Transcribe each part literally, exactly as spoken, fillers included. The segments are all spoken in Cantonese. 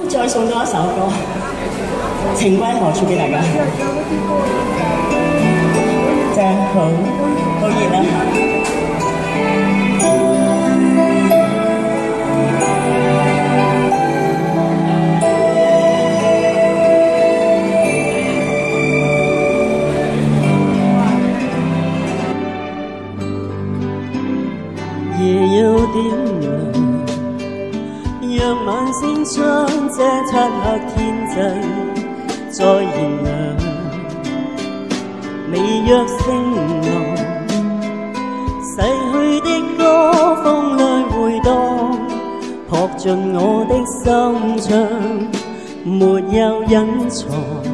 再送多一首歌《情歸何處》俾大家。真係好好熱啊！夜有點亮，讓晚星將這漆黑天際再燃亮。微弱聲浪，逝去的歌風裏回盪，撲進我的心腸，沒有隱藏。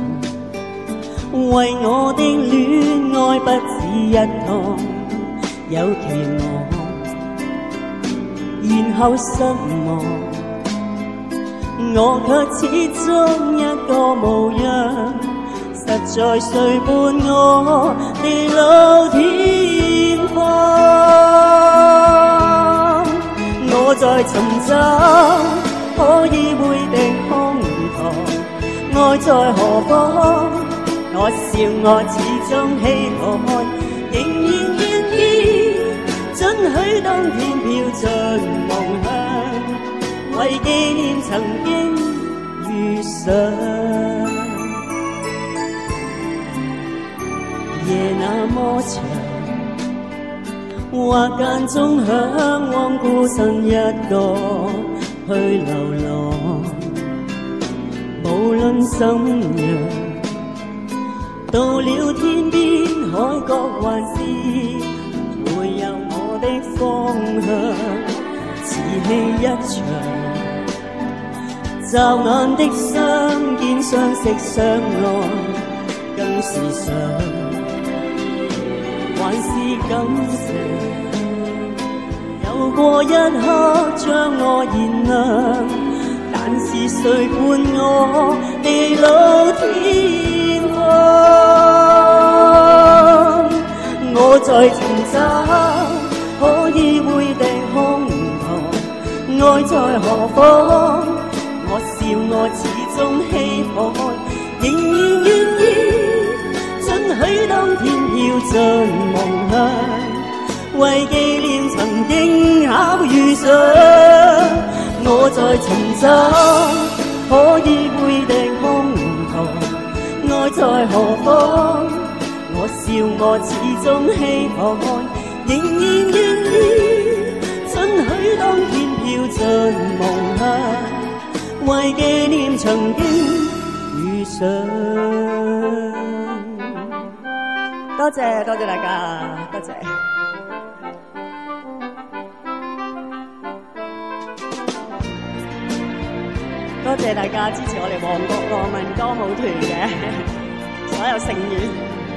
為我的戀愛不止一趟，有期望。然後失望，我卻始終一個模樣，實在誰伴我地老天荒？我在尋找可以回避空堂，愛在何方？我笑我始終稀罕，仍然願意准許當天飄進夢鄉，為紀念曾經遇上。夜那麼長，或間中向往孤身一個去流浪，無論怎樣，到了天邊海角還是會有我的方向，瓷器一場，驟眼的相見相識相愛更時常。還是感謝有過一刻將我燃亮，但是誰伴我地老天荒？我在尋找可以回避空堂，愛在何方？我笑我始終稀罕，仍然願意許當天飄進夢鄉，為紀念曾經巧遇上。我在尋找可以回避空堂，愛在何方？我笑我始終稀罕，仍然願意准許當天飄進夢鄉，為紀念曾經遇上。多謝多謝大家，多謝。多謝大家支持我哋旺角樂民歌舞團嘅所有成員。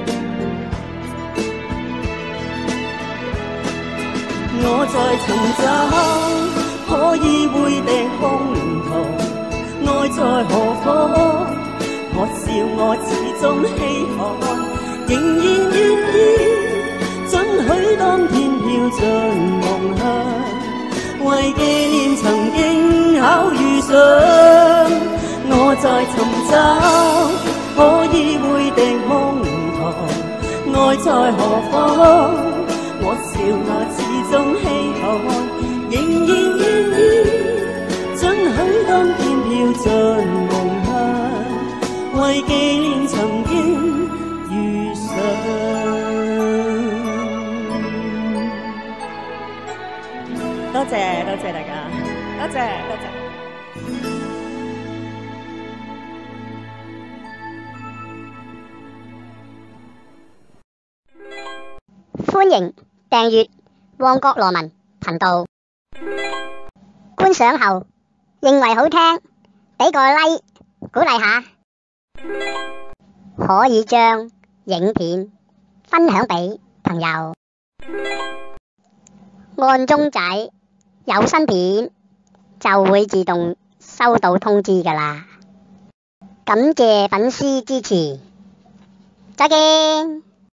我在尋找可以回避空堂，愛在何方？我笑我始終稀罕，仍然願意准許當天飄進夢鄉，為紀念曾經巧遇上。我在尋找可以回避空堂，愛在何方？我笑我始終稀罕，仍然願意准許當天飄進夢鄉，為紀念曾經多謝多謝大家，多謝多謝。 歡迎訂閱旺角羅文頻道。觀賞後認為好聽，俾個 like 鼓勵下，可以將影片分享俾朋友。按鐘仔有新片就會自動收到通知㗎喇。感謝粉絲支持，再見。